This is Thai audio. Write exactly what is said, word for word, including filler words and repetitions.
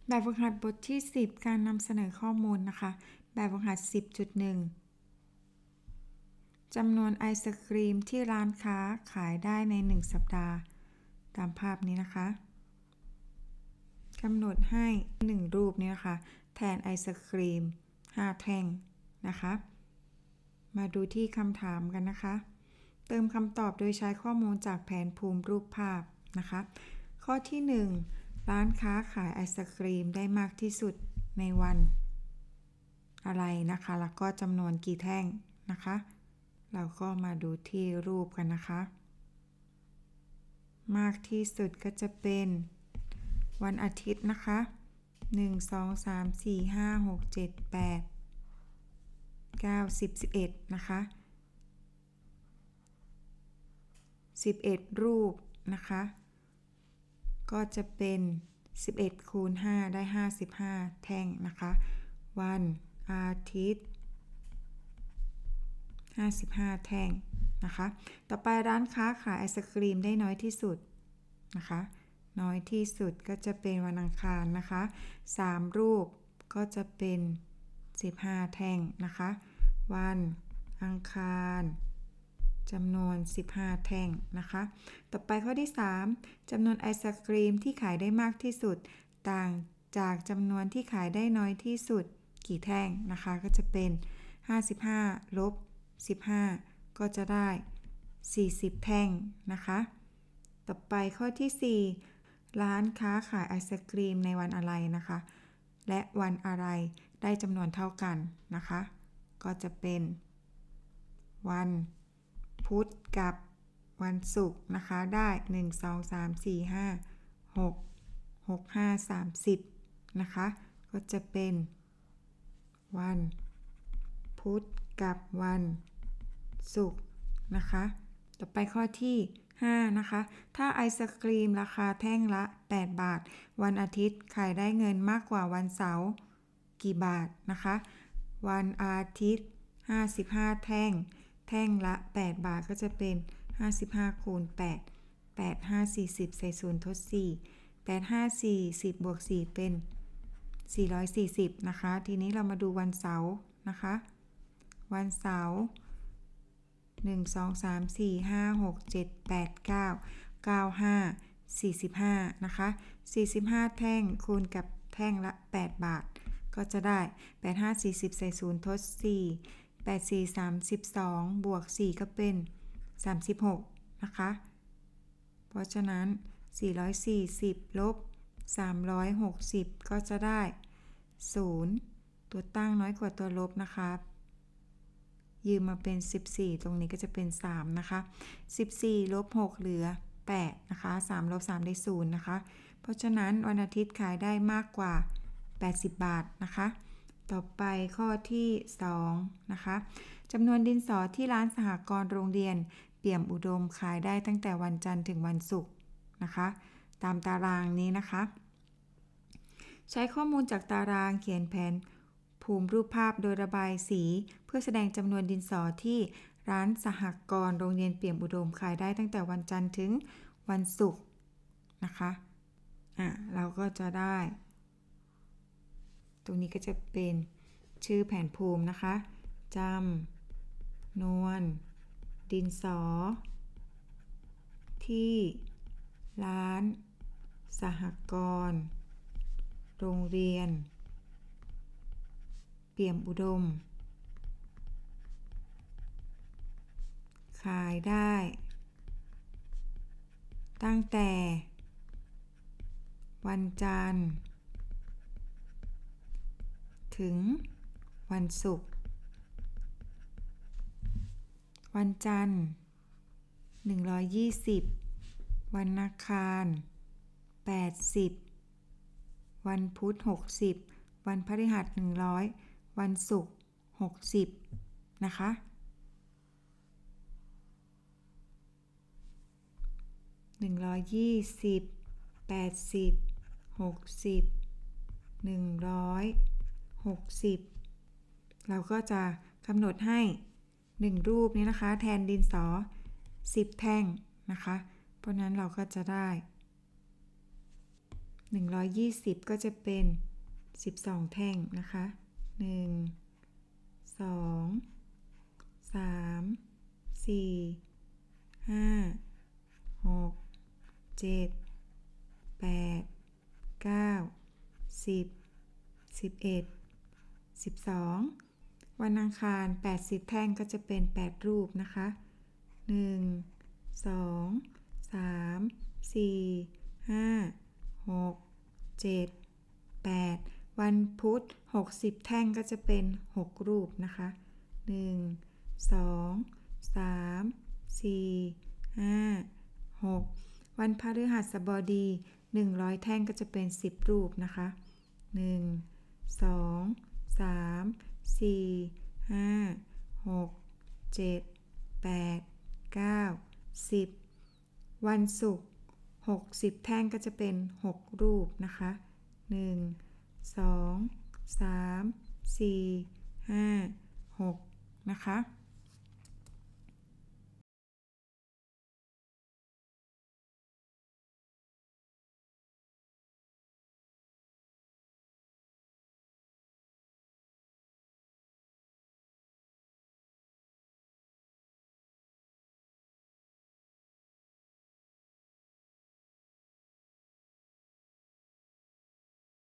แบบฝึกหัดบทที่สิบการนำเสนอข้อมูลนะคะแบบฝึกหัด สิบจุดหนึ่ง จำนวนไอศกรีมที่ร้านค้าขายได้ในหนึ่งสัปดาห์ตามภาพนี้นะคะกำหนดให้หนึ่งรูปนี้นะคะแทนไอศกรีมห้าแท่งนะคะมาดูที่คำถามกันนะคะเติมคำตอบโดยใช้ข้อมูลจากแผนภูมิรูปภาพนะคะข้อที่หนึ่งร้านค้าขายไอศกรีมได้มากที่สุดในวันอะไรนะคะแล้วก็จำนวนกี่แท่งนะคะเราก็มาดูที่รูปกันนะคะมากที่สุดก็จะเป็นวันอาทิตย์นะคะหนึ่ง สอง สาม สี่ ห้า หก เจ็ด แปด เก้า สิบ สิบเอ็ดนะคะสิบเอ็ดรูปนะคะก็จะเป็นสิบเอ็ดคูณห้าได้ห้าสิบห้าแท่งนะคะวันอาทิตย์ห้าสิบห้าแท่งนะคะต่อไปร้านค้าขายไอศกรีมได้น้อยที่สุดนะคะน้อยที่สุดก็จะเป็นวันอังคารนะคะสามรูปก็จะเป็นสิบห้าแท่งนะคะวันอังคารจำนวนสิบห้าแท่งนะคะต่อไปข้อที่สามจำนวนไอศกรีมที่ขายได้มากที่สุดต่างจากจำนวนที่ขายได้น้อยที่สุดกี่แท่งนะคะก็จะเป็นห้าสิบห้าลบสิบห้าก็จะได้สี่สิบแท่งนะคะต่อไปข้อที่สี่ร้านค้าขายไอศกรีมในวันอะไรนะคะและวันอะไรได้จำนวนเท่ากันนะคะก็จะเป็นวันพุธกับวันศุกร์นะคะได้หนึ่ง สอง สาม สี่ ห้า หก หก ห้า สาม สิบนะคะก็จะเป็นวันพุธกับวันศุกร์นะคะต่อไปข้อที่ห้านะคะถ้าไอศกรีมราคาแท่งละแปดบาทวันอาทิตย์ขายได้เงินมากกว่าวันเสาร์กี่บาทนะคะวันอาทิตย์ห้าสิบห้าแท่งแท่งละแปดบาทก็จะเป็นห้าสิบห้าคูณแปด แปด ห้า สี่สิบใส่ศูนย์ทดสี่ แปด ห้า สี่สิบบวกสี่เป็นสี่ร้อยสี่สิบนะคะทีนี้เรามาดูวันเสาร์นะคะวันเสาร์หนึ่ง สอง สาม สี่ ห้า หก เจ็ด แปด เก้า เก้า ห้า สี่สิบห้านะคะสี่สิบห้าแท่งคูณกับแท่งละแปดบาทก็จะได้แปด ห้า สี่สิบใส่ศูนย์ทดสี่แปด สี่ สามสิบสองบวกสี่ก็เป็นสามสิบหกนะคะเพราะฉะนั้นสี่ร้อยสี่สิบลบสามร้อยหกสิบก็จะได้ศูนย์ตัวตั้งน้อยกว่าตัวลบนะคะยืมมาเป็นสิบสี่ตรงนี้ก็จะเป็นสามนะคะสิบสี่ลบหกเหลือแปดนะคะสามลบสามได้ศูนย์นะคะเพราะฉะนั้นวันอาทิตย์ขายได้มากกว่าแปดสิบบาทนะคะต่อไปข้อที่สองนะคะจำนวนดินสอที่ร้านสหกรณ์โรงเรียนเปี่ยมอุดมขายได้ตั้งแต่วันจันทร์ถึงวันศุกร์นะคะตามตารางนี้นะคะใช้ข้อมูลจากตารางเขียนแผนภูมิรูปภาพโดยระบายสีเพื่อแสดงจำนวนดินสอที่ร้านสหกรณ์โรงเรียนเปี่ยมอุดมขายได้ตั้งแต่วันจันทร์ถึงวันศุกร์นะคะอ่ะเราก็จะได้ตรงนี้ก็จะเป็นชื่อแผนภูมินะคะจำนวนดินสอที่ร้านสหกรณ์โรงเรียนเปี่ยมอุดมขายได้ตั้งแต่วันจันทร์ถึงวันศุกร์วันจันทร์หนึ่งร้อยยี่สิบวันอังคารแปดสิบวันพุธหกสิบวันพฤหัสหนึ่งร้อยวันศุกร์หกสิบนะคะหนึ่งร้อยยี่สิบ แปดสิบ หกสิบ หนึ่งร้อยหกสิบเราก็จะกำหนดให้หนึ่งรูปนี้นะคะแทนดินสอสิบแท่งนะคะเพราะนั้นเราก็จะได้หนึ่งร้อยยี่สิบก็จะเป็นสิบสองแท่งนะคะหนึ่ง สอง สาม สี่ ห้า หก เจ็ด แปด เก้า สิบ สิบเอ็ด สิบสอง วันอังคารแปดสิบแท่งก็จะเป็นแปดรูปนะคะหนึ่ง สอง สาม สี่ ห้า หก เจ็ด แปด วันพุธหกสิบแท่งก็จะเป็นหกรูปนะคะหนึ่ง สอง สาม สี่ ห้า หก วันพฤหัสบดีหนึ่งร้อยแท่งก็จะเป็นสิบรูปนะคะหนึ่ง สอง สาม สี่ ห้า หก เจ็ด แปด เก้า สิบ วันศุกร์หกสิบแท่งก็จะเป็นหกรูปนะคะหนึ่ง สอง สาม สี่ ห้า หกนะคะ